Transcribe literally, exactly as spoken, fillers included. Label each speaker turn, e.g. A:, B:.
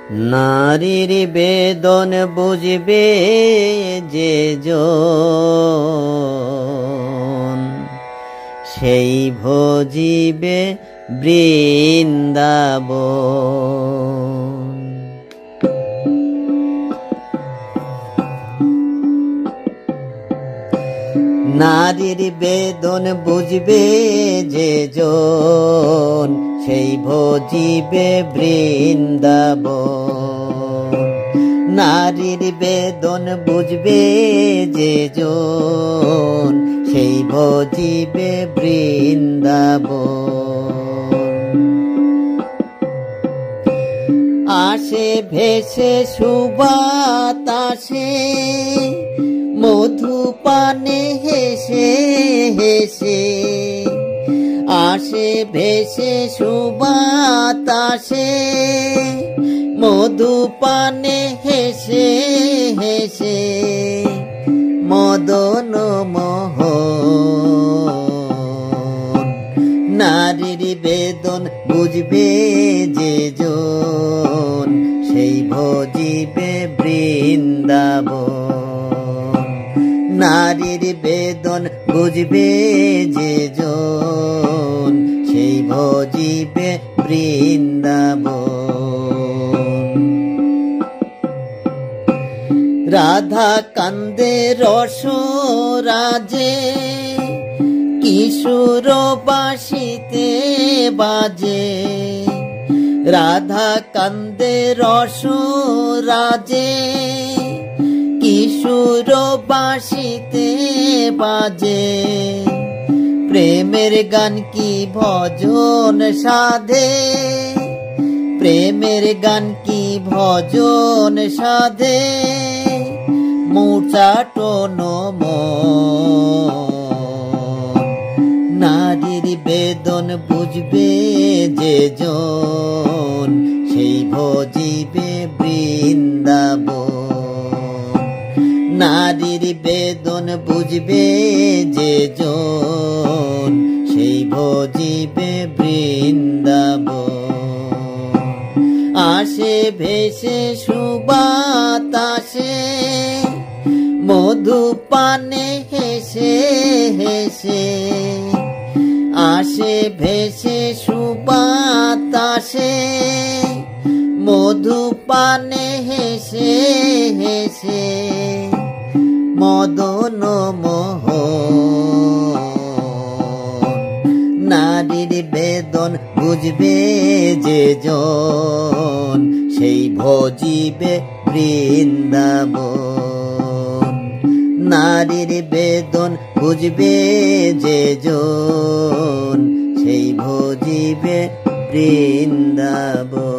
A: নারীর বেদন বুঝবে যে জন, সেই ভজিবে বৃন্দাবন। নারীর বেদন বুঝবে যে জন, সেই ভজিবে বৃন্দাবন। নারীর বেদন বুঝবে যে জন, সেই ভজিবে বৃন্দাবন। আসে ভেসে সুবাতাসে, মধুপানে হেসে হেসে। আসে ভেসে সুবাতাসে, মধুপানে হেসে হেসে। মদন মোহন নারীর বেদন বুঝবে যে জন, সেই ভজিবে বৃন্দাবন। নারীর বেদন বুঝবে যে জন, সেই ভজিবে বৃন্দাবন। রাধা কান্দে রস রাজে, কিশোর বাঁশিতে বাজে। রাধা কান্দে রস রাজে, কিশোর বাঁশিতে বাজে। প্রেমের গান কি ভজন সাধে, প্রেমের গান কি ভজন সাধে। মূর্ছাটন মন নারীর বেদন বুঝবে যে জন, সেই ভজিবে বৃন্দাবন। নারীর বেদন বুঝবে যে জন, সেই ভজিবে বৃন্দাবন। আসে ভেসে সুবাতাসে, মধুপানে হেসে হেসে। আসে ভেসে সুবাতাসে, মধুপানে হেসে হেসে। মদন মোহন নারীর বেদন বুঝবে যে জন, সেই ভজিবে বৃন্দাবন। নারীর বেদন বুঝবে যে জন, সেই ভজিবে বৃন্দাবন।